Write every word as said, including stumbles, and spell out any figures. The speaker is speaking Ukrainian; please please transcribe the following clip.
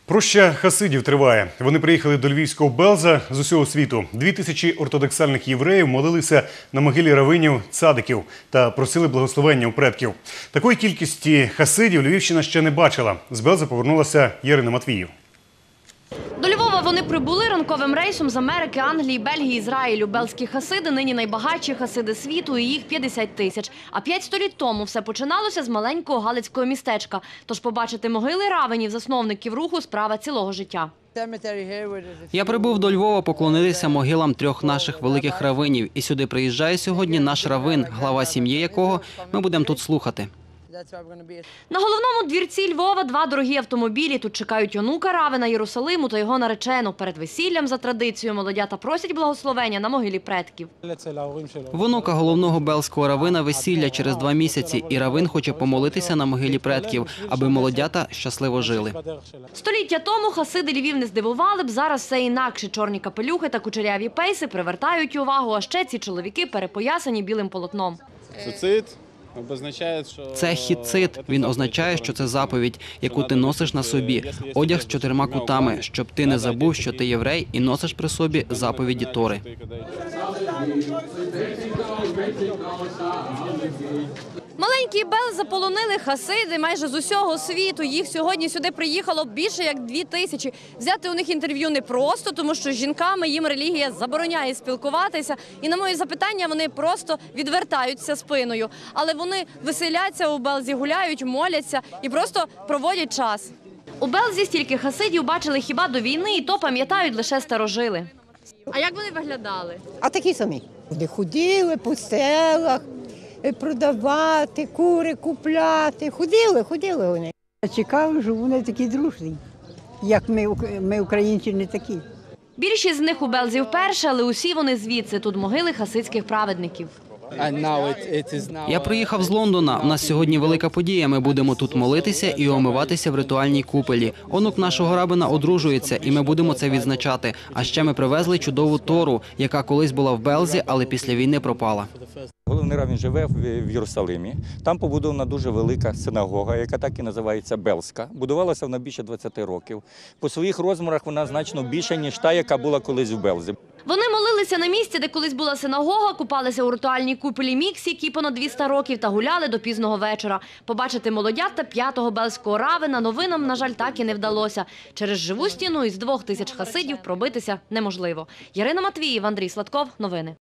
Проща хасидів триває. Вони приїхали до львівського Белза з усього світу. Дві тисячі ортодоксальних євреїв молилися на могилі раввинів цадиків та просили благословення у предків. Такої кількості хасидів Львівщина ще не бачила. З Белза повернулася Ярина Матвіїв. До Львова вони прибули ранковим рейсом з Америки, Англії, Бельгії, Ізраїлю. Белзькі хасиди – нині найбагатші хасиди світу, і їх п'ятдесят тисяч. А п'ять століть тому все починалося з маленького галицького містечка. Тож побачити могили раввинів, засновників руху – справа цілого життя. Я прибув до Львова поклонитися могилам трьох наших великих раввинів. І сюди приїжджає сьогодні наш раввин, глава сім'ї якого ми будемо тут слухати. На головному двірці Львова два дорогі автомобілі. Тут чекають онука раввина Єрусалиму та його наречену. Перед весіллям за традицією молодята просять благословення на могилі предків. В онука головного белзького раввина весілля через два місяці. І раввин хоче помолитися на могилі предків, аби молодята щасливо жили. Століття тому хасиди Львів не здивували б, зараз все інакше. Чорні капелюхи та кучеряві пейси привертають увагу, а ще ці чоловіки перепоясані білим полотном. Це хіцит. Він означає, що це заповідь, яку ти носиш на собі. Одяг з чотирма кутами, щоб ти не забув, що ти єврей і носиш при собі заповіді Тори. Маленький Белз заполонили хасиди майже з усього світу. Їх сьогодні сюди приїхало більше як дві тисячі. Взяти у них інтерв'ю непросто, тому що з жінками їм релігія забороняє спілкуватися. І на мої запитання вони просто відвертаються спиною. Але вони веселяться у Белзі, гуляють, моляться і просто проводять час. У Белзі стільки хасидів бачили хіба до війни, і то пам'ятають лише старожили. А як вони виглядали? А такі самі. Вони ходили по селах, продавати, кури купляти. Ходили, ходили вони. Цікаво, що вони такі дружні, як ми, ми українці, не такі. Більшість з них у Белзі вперше, але усі вони звідси. Тут могили хасидських праведників. Я приїхав з Лондона. У нас сьогодні велика подія. Ми будемо тут молитися і омиватися в ритуальній купелі. Онук нашого рабина одружується, і ми будемо це відзначати. А ще ми привезли чудову Тору, яка колись була в Белзі, але після війни пропала. Головний раввин живе в Єрусалимі. Там побудована дуже велика синагога, яка так і називається Белзька. Будувалася вона більше двадцяти років. По своїх розмірах вона значно більша, ніж та, яка була колись в Белзі. Вони молилися на місці, де колись була синагога, купалися у ритуальній купелі Мікс, якій понад двісті років, та гуляли до пізного вечора. Побачити молодят п'ятого белзького раввина новинам, на жаль, так і не вдалося. Через живу стіну із двох тисяч хасидів пробитися неможливо. Ярина Матвіїв, Андрій Сладков. Новини.